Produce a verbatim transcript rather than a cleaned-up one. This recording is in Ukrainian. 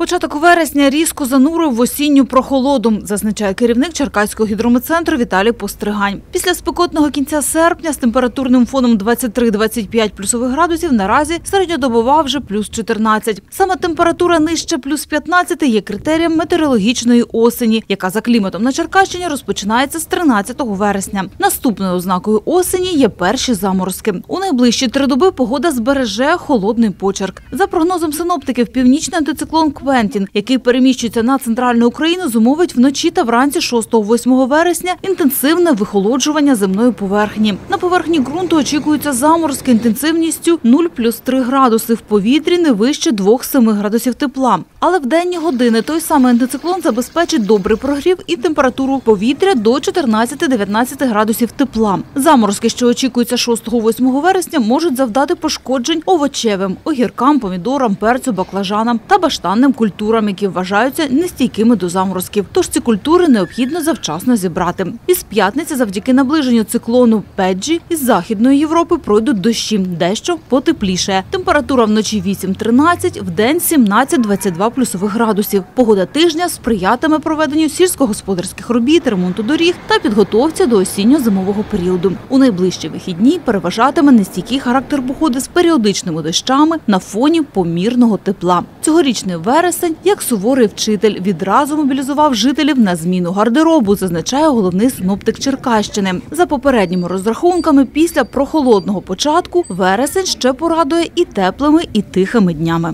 Початок вересня різко занурив в осінню прохолоду, зазначає керівник Черкаського гідрометцентру Віталій Постригань. Після спекотного кінця серпня з температурним фоном двадцять три - двадцять п'ять плюсових градусів наразі середньодобова вже плюс чотирнадцять. Саме температура нижче плюс п'ятнадцять є критерієм метеорологічної осені, яка за кліматом на Черкащині розпочинається з тринадцятого вересня. Наступною ознакою осені є перші заморозки. У найближчі три доби погода збереже холодний почерк. За прогнозом синоптиків, північний антициклон Квентін, який переміщується на центральну Україну, зумовить вночі та вранці шостого - восьмого вересня інтенсивне вихолоджування земної поверхні. На поверхні ґрунту очікуються заморозки інтенсивністю нуль плюс три градуси, в повітрі не вище двох - семи градусів тепла. Але в денні години той самий антициклон забезпечить добрий прогрів і температуру повітря до чотирнадцяти - дев'ятнадцяти градусів тепла. Заморозки, що очікуються шостого - восьмого вересня, можуть завдати пошкоджень овочевим, огіркам, помідорам, перцю, баклажанам та баштанним культурам, які вважаються нестійкими до заморозків. Тож ці культури необхідно завчасно зібрати. Із п'ятниці завдяки наближенню циклону Педжі із Західної Європи пройдуть дощі, дещо потепліше. Температура вночі вісім - тринадцять, вдень сімнадцять - двадцять два плюсових градусів. Погода тижня сприятиме проведенню сільськогосподарських робіт, ремонту доріг та підготовці до осінньо-зимового періоду. У найближчі вихідні переважатиме нестійкий характер погоди з періодичними дощами на фоні помірного тепла. Цьогорічний вересень, як суворий вчитель, відразу мобілізував жителів на зміну гардеробу, зазначає головний синоптик Черкащини. За попередніми розрахунками, після прохолодного початку вересень ще порадує і теплими, і тихими днями.